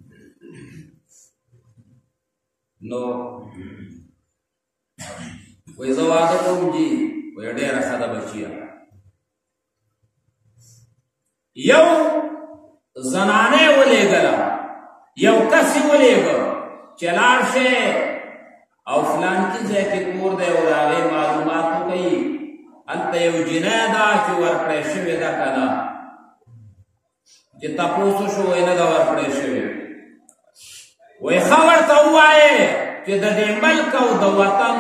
S1: نو وی زواده کوم جی وی ډیره ښه ده بچیه یو زنانه ولیږله یو کس یې ولیږه چې لاړ شی او فلانکي ځای کې کور دی او د هغې معلومات وکوي هلته یو جنۍ ده چې ورکړی شوې ده که نه چې تپوس وشو وایي نه ده ورکړی شوې وایي ښه ورته ووایې چې د دې ملک او د وطن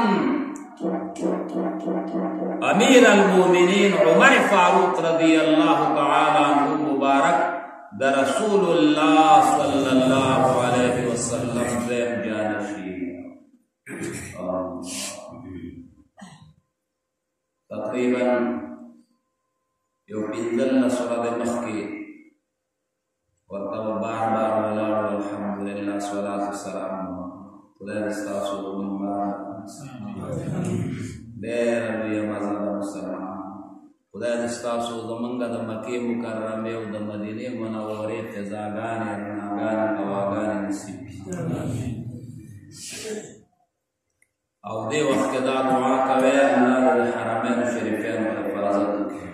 S1: امیر المؤمنین عمر فاروق رضی الله تعالی عنه مبارک د رسول الله صلی الله علیه وسلم زیم جانشین تقریبا یو پنځلس ورځې مخکې ورته بار بار ولاړ الحمدلله صلات والسلام خدای دې ستاسو لمونځ ډېره لویه مزه ده مسلمان خدای دې ستاسو زمونږ د مکې مکرمې او د مدینې منورې فضاګانې رڼاګانې هواګانې نصیب کړي او دې وخت کې دا دعا کوئ الله د حرمین شریفین حفاظت وکړي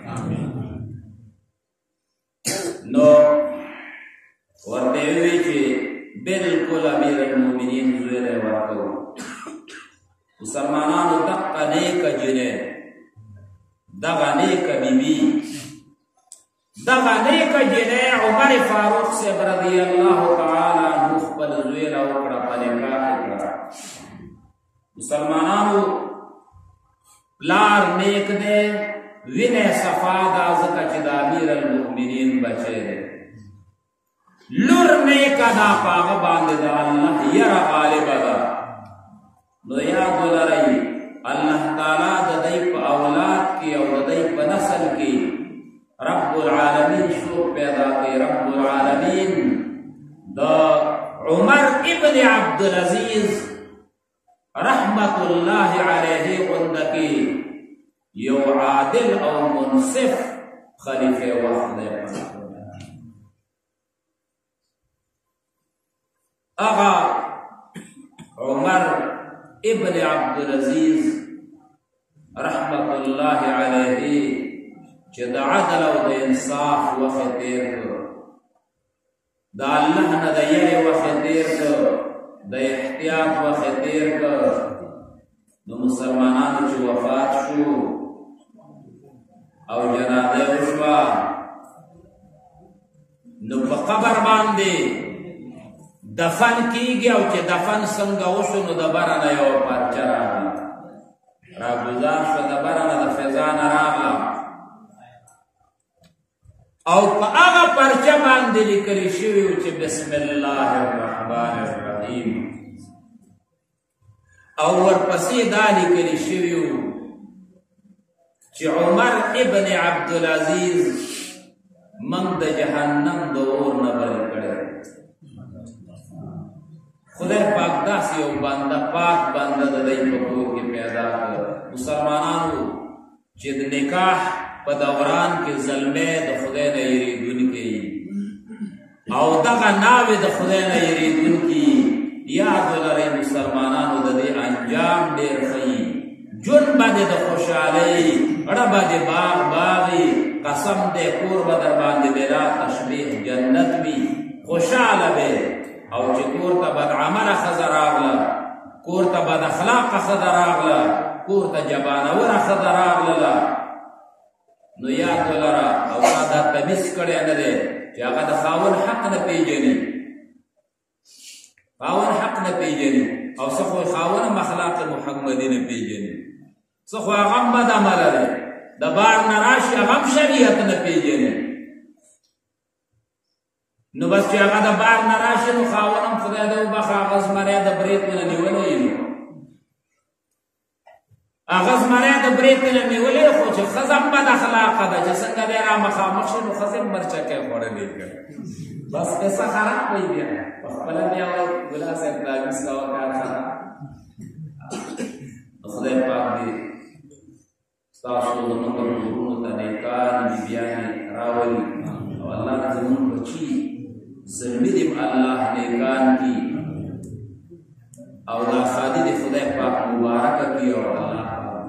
S1: نو ورته یې وویل چې بالکل امیر المؤمنین زوی دی ورکوو مسلمانانو دغه نیکه جنۍ دغه نیکه بیبي دغه نیکه جنۍ عمر فاروق صاحب رضی الله تعالی عنه خپل زوی له وکړه په نکاح یې کړه مسلمانانو پلار نیک دی وینې صفا ده ځکه چې د امیر المؤمنین بچی دی لور نیکه ده په هغه باندې د الله یره غالبه ده نو یاد ولرئ الله تعالی د دوی په اولاد کې او د دوی په نسل کې رب العالمین څوک پیدا کوي رب العالمین د عمر ابن عبدالعزیز رحمت الله علیه غندکی یو عادل او منصف خلیفه وخت دی اغا عمر ابن عبدالعزیز رحمت الله علیه چې د عدل او د انصاف وخت تیر کړ د الله نه د یری وخت تیر کړ د احتیاط وخت تیر کړ نو مسلمانانو چې وفات شو او جنازه وشوه نو په قبر باندې دفن کیږي او چې دفن څنګه وشو نو د بره نه یوه پارچه راغله راګزار شوه د بره نه د فضا نه راغله او په هغه پرچه باندې لیکلی شوي و چې بسم الله الرحمن الرحیم او ورپسې دا لیکلی شوي و چې عمر ابن عبدالعزیز من د جهنم د اور نه بری کړی خدای پاک داسې یو بنده پاک بنده د دوی په کور کې پیدا کړ مسلمانانو چې د نکاح په دوران کې زلمې د خدای نه یریدونکي او دغه ناوې د خدای نه یریدونکي یاد ولرئ مسلمانانو د دې انجام ډېر ښه جون باندې د خوشحالۍ اړه باندې باغ باغي قسم دې کور به در باندې بلا تشبیه جنت وي خوشحاله به او چې کور ته بدعمله ښځه راغله کور ته بد اخلاقه ښځه راغله کور ته جبانوره ښځه راغله نو یاد ولره او تا دا تمیز کړی نه دی چې هغه د خاوند حق نه پیژني خاوند حق نه پیژني او څه خو خاوند اخلاق محمدي نه پیژني څه خو هغه هم بد عمله دی د بار نه راشي هغه هم شریعت نه پیژني نو بس چې هغه د بار نه راشي نو خاوند هم خدای دې وبخښه هغه زمری د برېت نه نیولی نو هغه زمری د برېت نه نیولې خو چې ښځه هم بد اخلاقه ده چې څنګه دی را مخامخ شي نو ښځې هم مرچکۍ خوړلې کړ بس قصه خراب وي بیا په خپله بیا وایي ګلا صاحب پلانیز کوه کار خراب خدای پاک دې ستاسو زموږ کورونو ته نیکان بیبیانې راولي او الله دې زموږ بچي زلمي دې الله نیکان کړي او دا ښادي دې خدای پاک مبارکه کړي او الله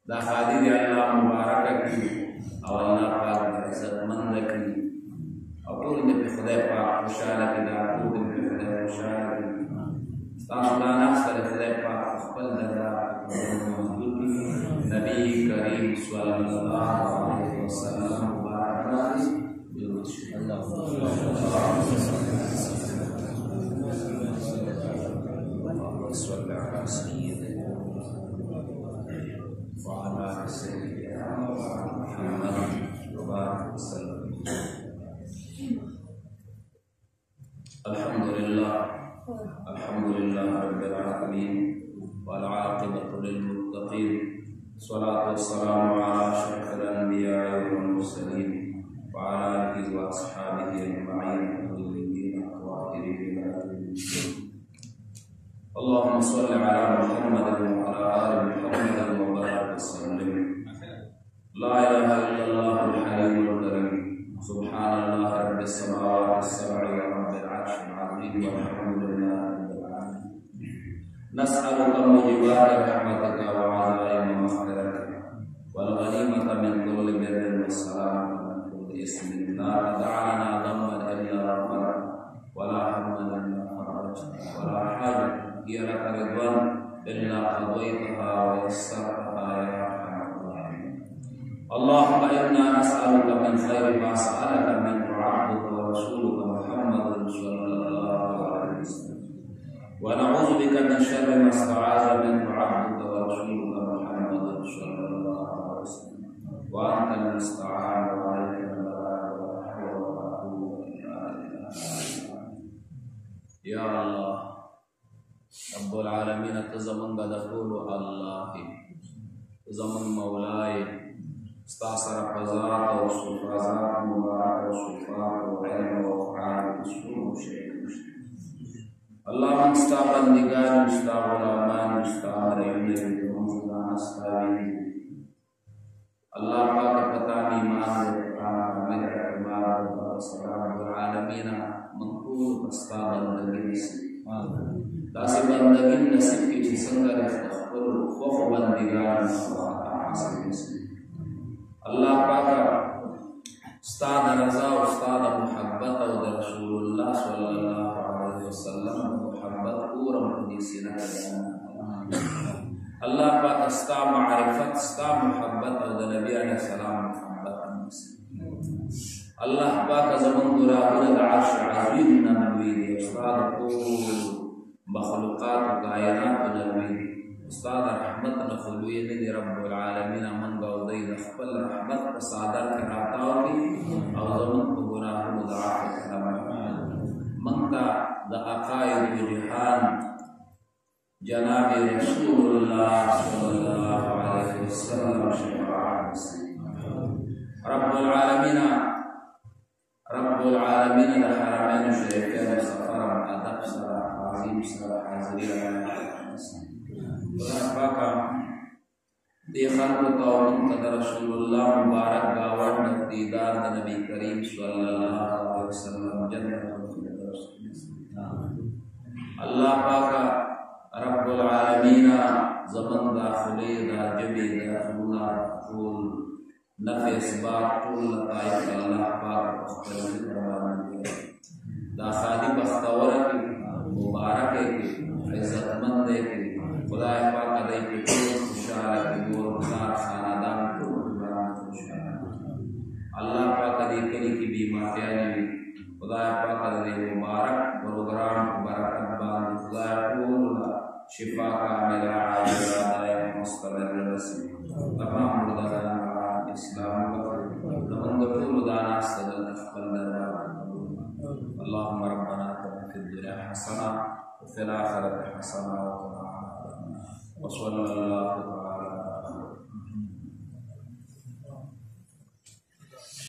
S1: دا خادي دی الله مبارک کی او الله پاک عزت مند کی او ټول دې په خدای پاک خوشاله کی دا ټول دې په خدای خوشاله کی تاسو دا نفس ته خدای پاک خپل درا نبی کریم صلی الله علیه وسلم مبارک الله صل على سيدنا وعلى سيدنا محمد وبارك وسلم. الحمد لله رب العالمين والعاقبة للمتقين والصلاة والسلام على أشرف الأنبياء والمرسلين وعلى آله وأصحابه أجمعين الطيبين الطاهرين اللهم صل على محمد وعلى آل محمد وبارك وسلم. لا إله إلا الله الحليم الكريم سبحان الله رب السماوات السبع ورب العرش العظيم والحمد لله رب العالمين. نسألك موجبات رحمتك وعزائم مغفرتك والغنيمة من كل بر والسلامة من كل إثم لا تدع لنا ذنبا إلا غفرته ولا هما إلا فرجته ولا حاجة هي لك رضوان إلا قضيتها ويسرتها يا أرحم الراحمين. اللهم إنا نسألك من خير ما سألك منه عبدك ورسولك محمد صلى الله عليه وسلم ونعوذ بك من شر ما استعاذ منه عبدك ورسولك محمد صلى الله عليه وسلم وأنت المستعان وعليك البلاغ ولا حول ولا قوة إلا بالله. يا الله رب العالمين تزمن بدخول الله تزمن مولاي استعصر فزات وصفات مبارك وصفات وعلم وقرآن وسلوك شيء اللهم استعبد نگار استعبد امان استعبد عبد ومزدان استعبد الله پاک پتانی ایمان وقرآن ومن اعتبار وصلاة العالمين منقول استعبد نگیس داسی بندگی نصیب کی چیزنگا رفتخبر خوف بندگان اللہ پاکا استاد رضا استاد محبت و رسول اللہ صلی اللہ علیہ وسلم محبت پورا مقدیسینا اللہ پاک استا معرفت استا محبت و نبی علیہ السلام محبت اللہ پاک زمن گراہد العرش عظیم نبوی استاد پور مخلوقات و کائنات نبوی استاد رحمت نخلوی ندی رب العالمین من گودی دخبل رحمت صادر کراتاو کی او زمن کو گناہ مضاعف کرم من تا دا عقائد جہان جناب رسول اللہ صلی اللہ علیہ وسلم شفاعت رب العالمین دا حرمین شریفین سفرم ادب سرا عظیم سرا حاضرین اللہ پاکا دی خلق قوم قد رسول اللہ مبارک گاوان دیدار نبی کریم صلی اللہ علیہ وسلم جنت اللہ پاکا رب العالمین زمن داخلی دا جبی داخلونا طول نفع اسباب طول لطائف اللہ پاک دا خادی بختورکی مبارک کی عزت مند کی خدا پاک دے کی خوشحال کی گور بزار خاندان کو اللہ پاک دے کلی کی بیماریاں خدا پاک دے مبارک پروگرام برکت بان خدا پور شفا کامل عاجلہ دائم مستمر رسول تمام مردگان اسلام نمند پور دانا صدر اخبر دربار اللهم ربنا آتنا في الدنيا حسنة وفي الآخرة حسنة وقنا عذاب النار وصلى الله